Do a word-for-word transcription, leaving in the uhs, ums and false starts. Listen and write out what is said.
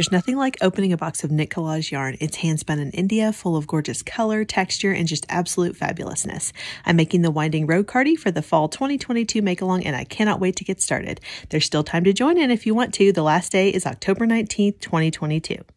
There's nothing like opening a box of knit collage yarn. It's hand spun in India, full of gorgeous color, texture, and just absolute fabulousness. I'm making the Winding Road Cardi for the fall twenty twenty-two make-along, and I cannot wait to get started. There's still time to join in if you want to. The last day is October nineteenth, twenty twenty-two.